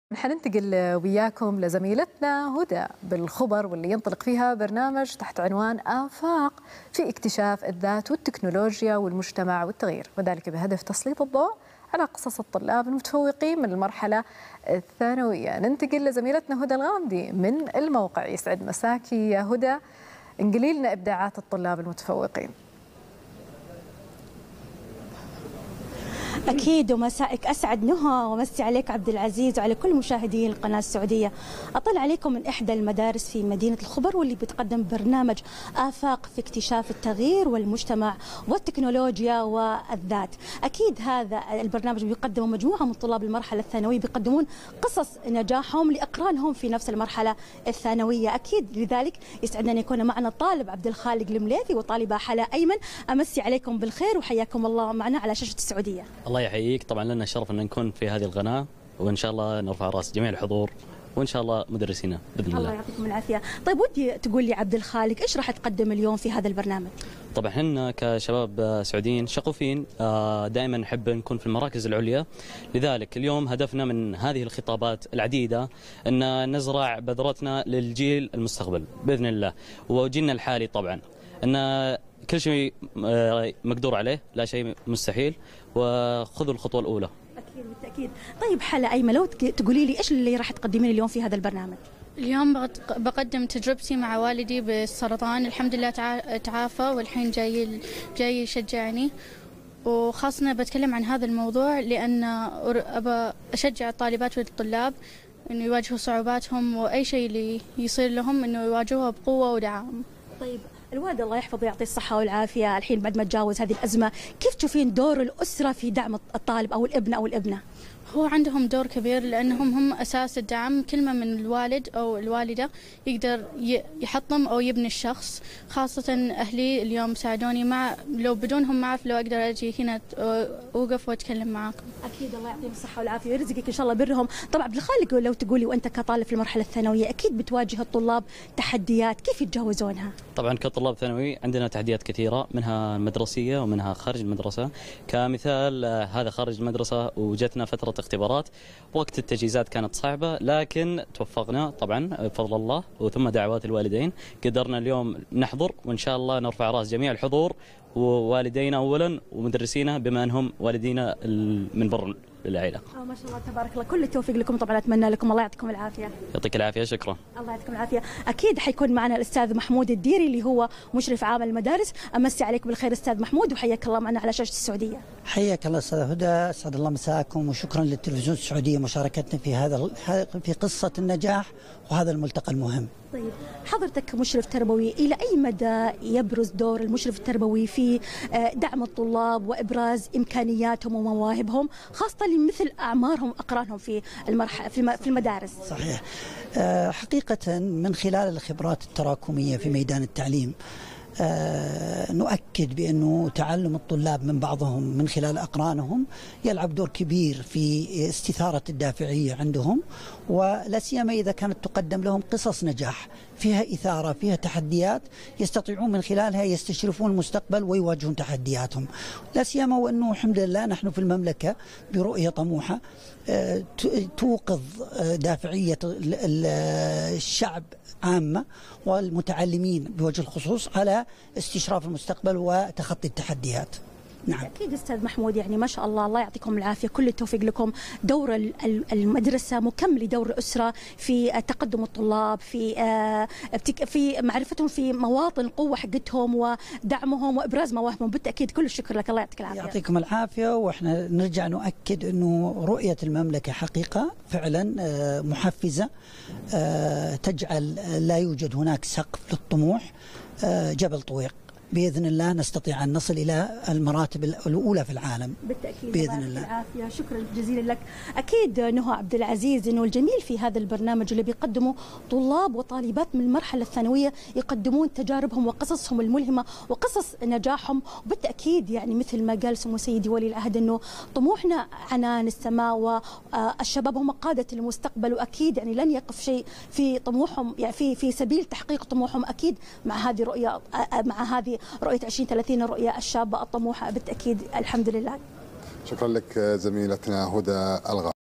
حننتقل وياكم لزميلتنا هدى بالخبر واللي ينطلق فيها برنامج تحت عنوان آفاق في اكتشاف الذات والتكنولوجيا والمجتمع والتغيير، وذلك بهدف تسليط الضوء على قصص الطلاب المتفوقين من المرحلة الثانوية. ننتقل لزميلتنا هدى الغامدي من الموقع. يسعد مساكي يا هدى، انقلي لنا إبداعات الطلاب المتفوقين. أكيد، ومسائك أسعد نهى، ومسي عليك عبد العزيز وعلى كل مشاهدين القناة السعودية. أطل عليكم من إحدى المدارس في مدينة الخبر، واللي بتقدم برنامج آفاق في اكتشاف التغيير والمجتمع والتكنولوجيا والذات. أكيد هذا البرنامج بيقدمه مجموعة من طلاب المرحلة الثانوية، بيقدمون قصص نجاحهم لأقرانهم في نفس المرحلة الثانوية. أكيد لذلك يسعدنا أن يكون معنا الطالب عبد الخالق المليثي وطالبة حلا أيمن. أمسي عليكم بالخير وحياكم الله معنا على شاشة السعودية. الله يحييك، طبعا لنا الشرف ان نكون في هذه القناه، وان شاء الله نرفع راس جميع الحضور، وان شاء الله مدرسينا باذن الله. الله يعطيكم العافيه. طيب ودي تقول لي عبد الخالق، ايش راح تقدم اليوم في هذا البرنامج؟ طبعا احنا كشباب سعوديين شغوفين دائما نحب نكون في المراكز العليا، لذلك اليوم هدفنا من هذه الخطابات العديده ان نزرع بذرتنا للجيل المستقبل باذن الله. وجيلنا الحالي طبعا ان كل شيء مقدور عليه، لا شيء مستحيل، وخذوا الخطوة الأولى. أكيد بالتأكيد. طيب حلا أيمن، لو تقولي لي إيش اللي راح تقدمين اليوم في هذا البرنامج؟ اليوم بقدم تجربتي مع والدي بالسرطان، الحمد لله تعافى والحين جاي يشجعني، وخاصة بتكلم عن هذا الموضوع لأن أبى أشجع الطالبات والطلاب إنه يواجهوا صعوباتهم، وأي شيء اللي يصير لهم إنه يواجهوها بقوة ودعم. طيب الوالد الله يحفظه ويعطيه الصحة والعافية، الحين بعد ما تجاوز هذه الأزمة، كيف تشوفين دور الأسرة في دعم الطالب أو الابن أو الابنة؟ هو عندهم دور كبير، لأنهم هم أساس الدعم. كلمة من الوالد أو الوالدة يقدر يحطم أو يبني الشخص. خاصة أهلي اليوم ساعدوني، لو بدونهم ما أعرف لو أقدر أجي هنا أوقف وأتكلم معاكم. أكيد الله يعطيهم الصحة والعافية ويرزقك إن شاء الله برهم. طبعا عبد الخالق، لو تقولي وأنت كطالب في المرحلة الثانوية، أكيد بتواجه الطلاب تحديات، كيف يتجاوزونها؟ طبعا كطلاب ثانوي عندنا تحديات كثيرة، منها مدرسية ومنها خارج المدرسة. كمثال هذا خارج المدرسة، وجتنا فترة اختبارات، وقت التجهيزات كانت صعبة، لكن توفقنا طبعا بفضل الله وثم دعوات الوالدين، قدرنا اليوم نحضر، وإن شاء الله نرفع راس جميع الحضور، ووالدينا أولا ومدرسينا بما أنهم والدينا من بر العائلة. ما شاء الله تبارك الله، كل التوفيق لكم. طبعا أتمنى لكم الله يعطيكم العافية. يعطيك العافية، شكرا. الله يعطيكم العافية. أكيد حيكون معنا الأستاذ محمود الديري اللي هو مشرف عام المدارس. أمسي عليك بالخير أستاذ محمود، وحياك الله معنا على شاشة السعودية. حياك الله أستاذ هدى، أسعد الله مساءكم، وشكرا للتلفزيون السعودية مشاركتنا في قصة النجاح وهذا الملتقى المهم. طيب حضرتك مشرف تربوي، إلى أي مدى يبرز دور المشرف التربوي في دعم الطلاب وإبراز إمكانياتهم ومواهبهم، خاصة لمثل أعمارهم أقرانهم في المدارس؟ صحيح. حقيقة من خلال الخبرات التراكمية في ميدان التعليم نؤكد بأنه تعلم الطلاب من بعضهم من خلال أقرانهم يلعب دور كبير في استثارة الدافعية عندهم، ولا سيما إذا كانت تقدم لهم قصص نجاح فيها إثارة، فيها تحديات يستطيعون من خلالها يستشرفون المستقبل ويواجهون تحدياتهم. لا سيما وأنه الحمد لله نحن في المملكة برؤية طموحة توقظ دافعية الشعب عامة والمتعلمين بوجه الخصوص على استشراف المستقبل وتخطي التحديات. نعم. أكيد أستاذ محمود، يعني ما شاء الله، الله يعطيكم العافية، كل التوفيق لكم. دور المدرسة مكمل لدور الأسرة في تقدم الطلاب، في معرفتهم في مواطن القوة حقتهم ودعمهم وإبراز مواهبهم. بالتأكيد كل الشكر لك، الله يعطيك العافية. يعطيكم العافية. وإحنا نرجع نؤكد أنه رؤية المملكة حقيقة فعلا محفزة، تجعل لا يوجد هناك سقف للطموح، جبل طويق. بإذن الله نستطيع أن نصل إلى المراتب الأولى في العالم. بالتأكيد بإذن الله. العافية، شكرا جزيلا لك. أكيد نهى عبد العزيز، إنه الجميل في هذا البرنامج اللي بيقدمه طلاب وطالبات من المرحلة الثانوية، يقدمون تجاربهم وقصصهم الملهمة وقصص نجاحهم. وبالتأكيد يعني مثل ما قال سمو سيدي ولي العهد، إنه طموحنا عنان السماء، والشباب هم قادة المستقبل، وأكيد يعني لن يقف شيء في طموحهم، يعني في سبيل تحقيق طموحهم. أكيد مع هذه رؤية 2030، الرؤية الشابة الطموحة. بالتأكيد الحمد لله. شكرا لك زميلتنا هدى الغامدي.